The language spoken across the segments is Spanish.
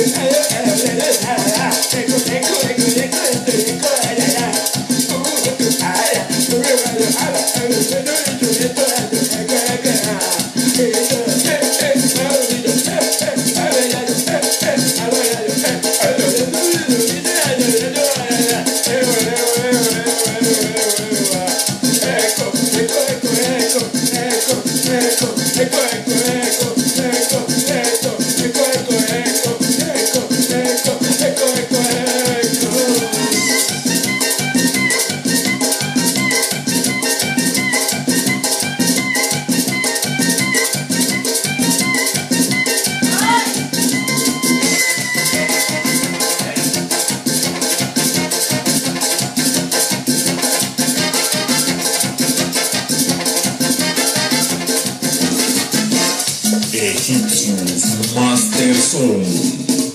Egipcios Master Sound.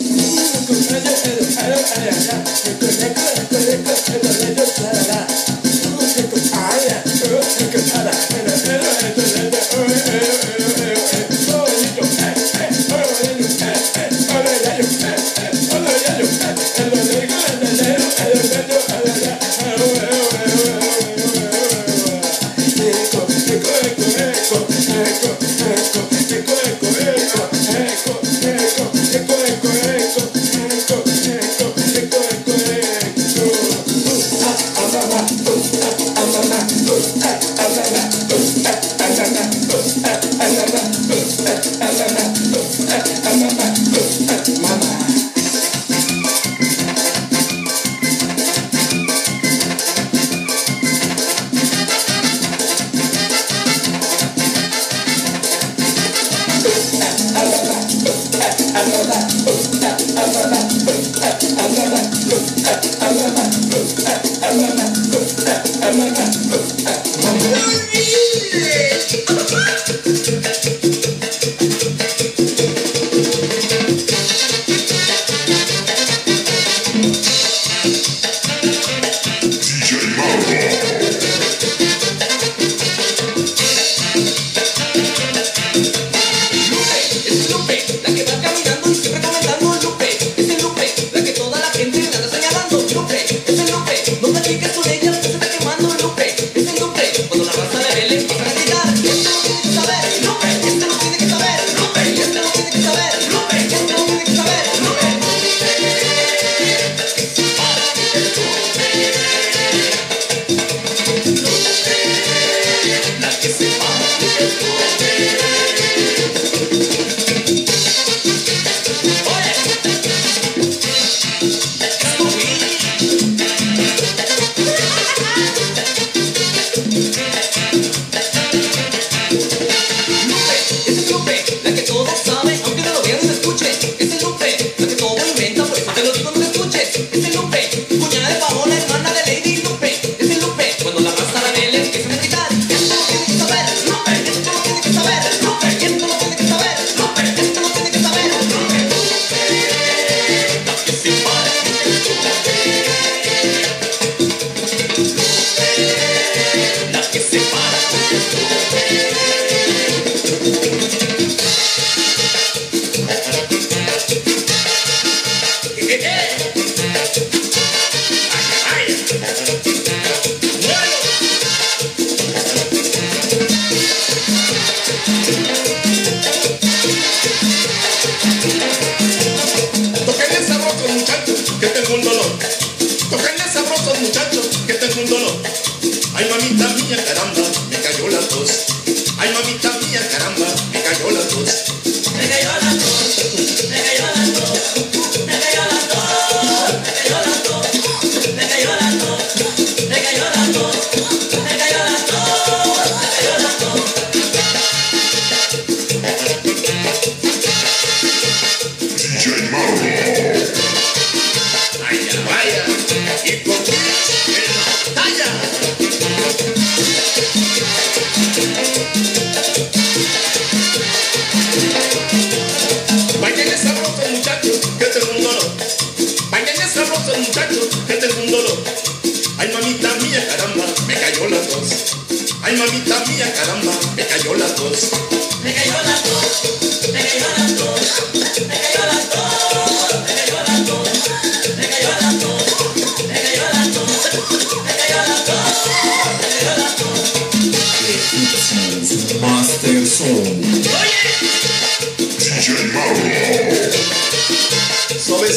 Ay, mamita mía, caramba, me cayó la tos. Ay, mamita mía, caramba, me cayó la tos. Me cayó la tos, me cayó la tos, me cayó la tos, me cayó la tos, me cayó la tos, me cayó la tos, me cayó la tos, me cayó la tos. DJ Mauro. Vaya, vaya, y con en la talla. Bailen sabroso, muchachos, que este mundo no. Bailen sabroso, muchachos, que este mundo no. Ay, mamita mía, caramba, me cayó la tos. Ay, mamita mía, caramba, me cayó la tos. Me cayó la tos, me cayó la tos, me cayó la tos.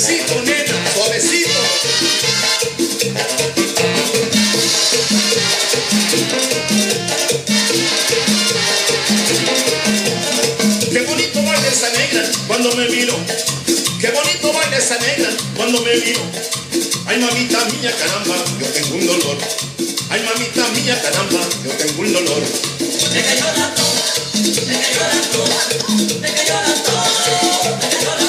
Suavecito, nena, suavecito. Qué bonito baila esa negra cuando me miro. Qué bonito baila esa negra cuando me miro. Ay, mamita mía, caramba, yo tengo un dolor. Ay, mamita mía, caramba, yo tengo un dolor. Me cayó la toa, me cayó la toa, me cayó la toa, me cayó la toa.